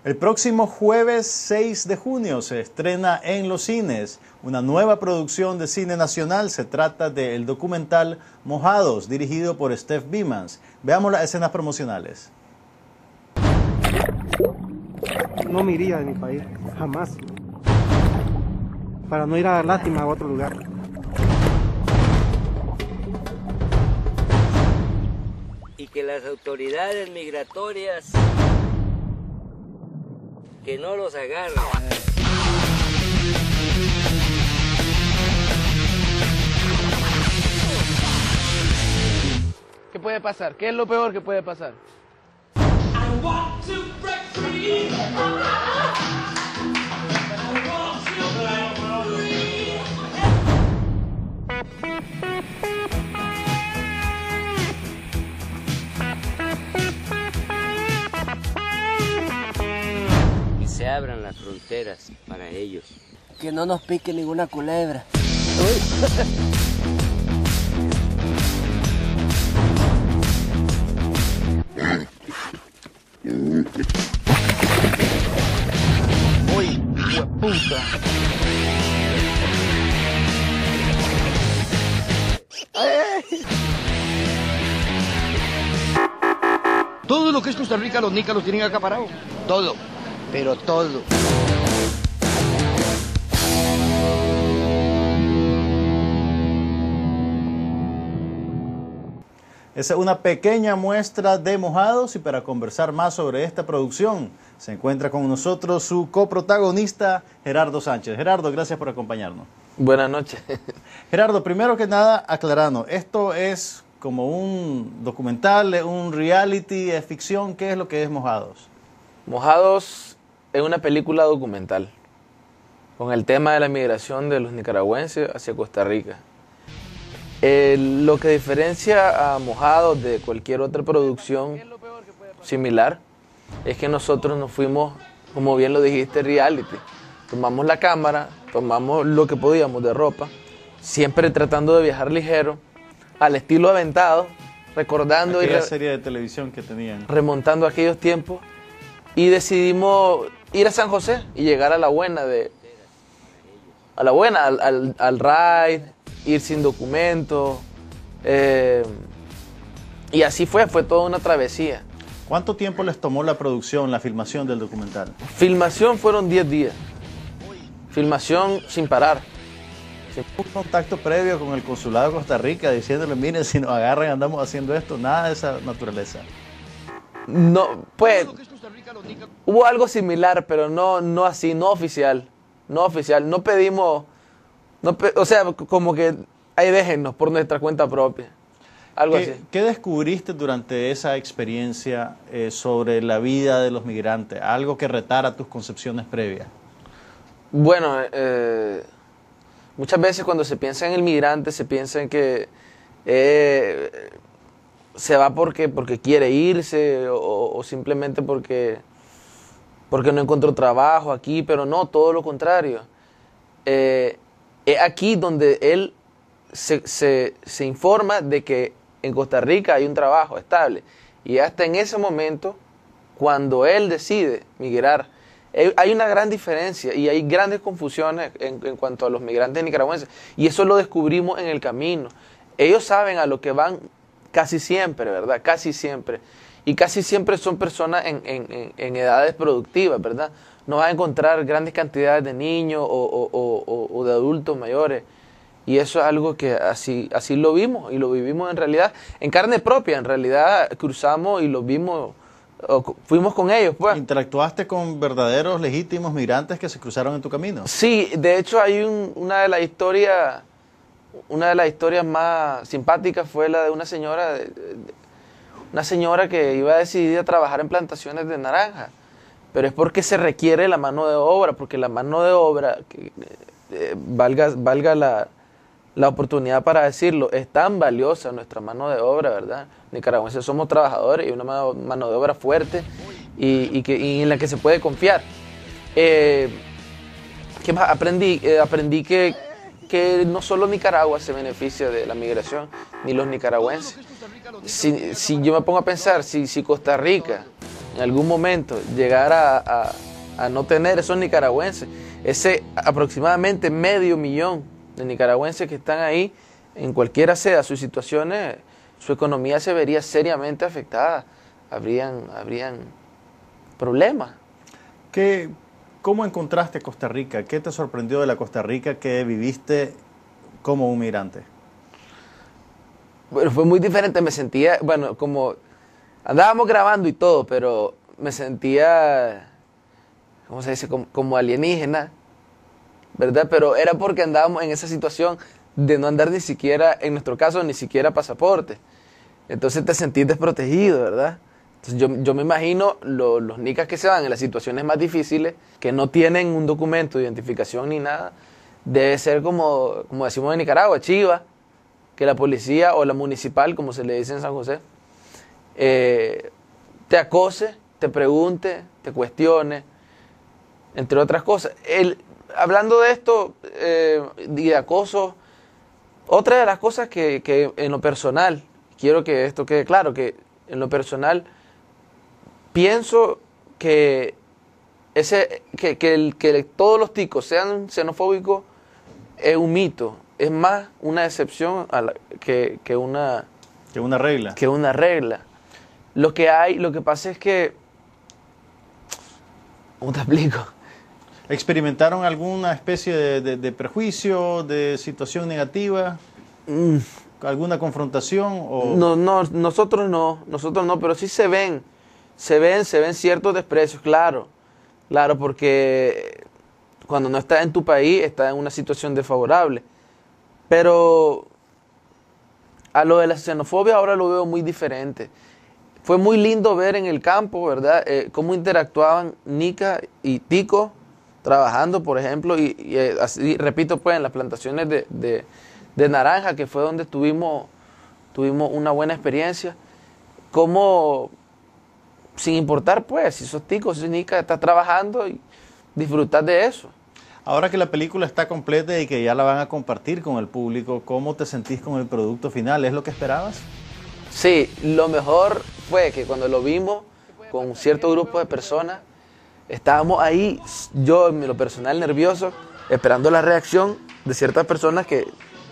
El próximo jueves 6 de junio se estrena en los cines una nueva producción de cine nacional. Se trata del documental Mojados, dirigido por Steph Bimans. Veamos las escenas promocionales. No me iría de mi país, jamás, para no ir a dar lástima a otro lugar. Y que las autoridades migratorias que no los agarren. ¿Qué puede pasar? ¿Qué es lo peor que puede pasar? Que se abran las fronteras para ellos. Que no nos pique ninguna culebra. Uy, puta. Todo lo que es Costa Rica, los nicas los tienen acaparado. Todo, pero todo. Esa es una pequeña muestra de Mojados, y para conversar más sobre esta producción se encuentra con nosotros su coprotagonista Gerardo Sánchez. Gerardo, gracias por acompañarnos. Buenas noches. Gerardo, primero que nada, aclarando, ¿esto es como un documental, un reality, es ficción? ¿Qué es lo que es Mojados? Mojados es una película documental con el tema de la migración de los nicaragüenses hacia Costa Rica. Lo que diferencia a Mojados de cualquier otra producción similar es que nosotros nos fuimos, como bien lo dijiste, reality. Tomamos la cámara, tomamos lo que podíamos de ropa, siempre tratando de viajar ligero, al estilo Aventado, recordando aquella serie de televisión que tenían, remontando aquellos tiempos, y decidimos ir a San José y llegar a la buena, al ride, ir sin documentos, y así fue toda una travesía. ¿Cuánto tiempo les tomó la producción, la filmación del documental? Filmación fueron 10 días, filmación sin parar. ¿Un contacto previo con el consulado de Costa Rica diciéndole, miren, si nos agarran andamos haciendo esto? Nada de esa naturaleza. No, pues hubo algo similar, pero no así, no oficial. No oficial, no pedimos, o sea, como que ahí déjennos por nuestra cuenta propia. Algo así. ¿Qué descubriste durante esa experiencia sobre la vida de los migrantes? Algo que retara tus concepciones previas. Bueno, muchas veces cuando se piensa en el migrante, se piensa en que se va porque quiere irse o simplemente porque no encontró trabajo aquí, pero no, todo lo contrario. Es aquí donde él se informa de que en Costa Rica hay un trabajo estable. Y hasta en ese momento, cuando él decide migrar, hay una gran diferencia y hay grandes confusiones en cuanto a los migrantes nicaragüenses. Y eso lo descubrimos en el camino. Ellos saben a lo que van casi siempre, ¿verdad? Casi siempre. Y casi siempre son personas en edades productivas, ¿verdad? No vas a encontrar grandes cantidades de niños o de adultos mayores. Y eso es algo que así lo vimos y lo vivimos en realidad, en carne propia. En realidad cruzamos y lo vimos, fuimos con ellos, pues. ¿Interactuaste con verdaderos, legítimos migrantes que se cruzaron en tu camino? Sí, de hecho hay una de las historias más simpáticas fue la de una señora que iba decidida a trabajar en plantaciones de naranja, pero es porque se requiere la mano de obra, porque la mano de obra, valga la oportunidad para decirlo, es tan valiosa nuestra mano de obra, ¿verdad? Nicaragüenses somos trabajadores y una mano de obra fuerte y en la que se puede confiar. ¿Qué más? Aprendí que no solo Nicaragua se beneficia de la migración, ni los nicaragüenses. Si yo me pongo a pensar, si Costa Rica en algún momento llegar a no tener esos nicaragüenses, ese aproximadamente 500,000 de nicaragüenses que están ahí, en cualquiera sea sus situaciones, su economía se vería seriamente afectada, habrían problemas. ¿Cómo encontraste Costa Rica? ¿Qué te sorprendió de la Costa Rica que viviste como un migrante? Bueno, fue muy diferente, me sentía, bueno, como andábamos grabando y todo, pero me sentía, ¿cómo se dice? Como alienígena, ¿verdad? Pero era porque andábamos en esa situación de no andar ni siquiera, en nuestro caso, ni siquiera pasaporte. Entonces te sentís desprotegido, ¿verdad? Entonces yo me imagino los nicas que se van en las situaciones más difíciles, que no tienen un documento de identificación ni nada, debe ser como decimos en Nicaragua, chiva, que la policía o la municipal, como se le dice en San José, te acose, te pregunte, te cuestione, entre otras cosas. Hablando de esto y de acoso, otra de las cosas que en lo personal, quiero que esto quede claro, que en lo personal pienso que todos los ticos sean xenofóbicos es un mito, es más una excepción que una regla. Que una regla. Lo que pasa es que, ¿cómo te explico? ¿Experimentaron alguna especie de prejuicio, de situación negativa? ¿Alguna confrontación? O... No, nosotros no, pero sí se ven ciertos desprecios, claro, porque cuando no estás en tu país, estás en una situación desfavorable. Pero a lo de la xenofobia ahora lo veo muy diferente. Fue muy lindo ver en el campo, ¿verdad?, cómo interactuaban nica y tico trabajando, por ejemplo, y así, repito, pues en las plantaciones de naranja, que fue donde tuvimos una buena experiencia, cómo, sin importar, pues, si sos tico, si sos nica, estás trabajando y disfrutar de eso. Ahora que la película está completa y que ya la van a compartir con el público, ¿cómo te sentís con el producto final? ¿Es lo que esperabas? Sí, lo mejor fue que cuando lo vimos con un cierto grupo de personas, estábamos ahí, yo en lo personal nervioso, esperando la reacción de ciertas personas que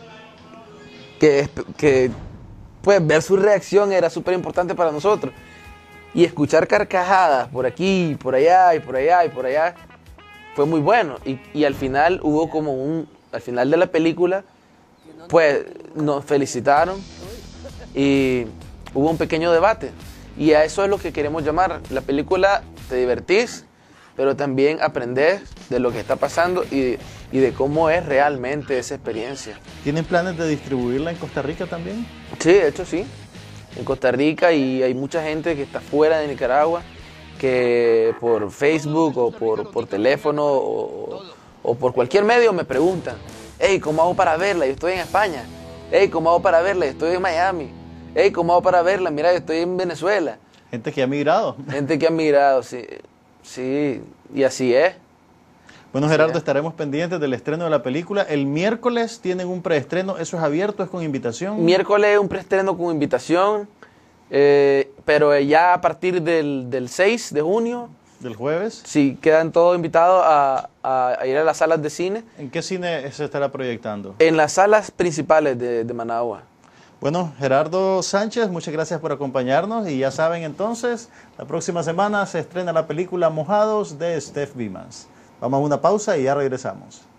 pues ver su reacción era súper importante para nosotros. Y escuchar carcajadas por aquí, por allá y por allá y por allá, fue muy bueno. Y al final hubo al final de la película, pues nos felicitaron y hubo un pequeño debate. Y a eso es lo que queremos llamar. La película te divertís, pero también aprendés de lo que está pasando y de cómo es realmente esa experiencia. ¿Tienen planes de distribuirla en Costa Rica también? Sí, de hecho sí. En Costa Rica, y hay mucha gente que está fuera de Nicaragua que por Facebook o por teléfono o por cualquier medio me preguntan: hey, ¿cómo hago para verla? Yo estoy en España. Hey, ¿cómo hago para verla? Yo estoy en Miami. Hey, ¿cómo hago para verla? Mira, yo estoy en Venezuela. Gente que ha migrado. Gente que ha migrado, sí. Sí, y así es. Bueno, Gerardo, estaremos pendientes del estreno de la película. El miércoles tienen un preestreno. ¿Eso es abierto? ¿Es con invitación? Miércoles un preestreno con invitación, pero ya a partir del 6 de junio. ¿Del jueves? Sí, quedan todos invitados a ir a las salas de cine. ¿En qué cine se estará proyectando? En las salas principales de Managua. Bueno, Gerardo Sánchez, muchas gracias por acompañarnos. Y ya saben entonces, la próxima semana se estrena la película Mojados de Steph Bimans. Vamos a una pausa y ya regresamos.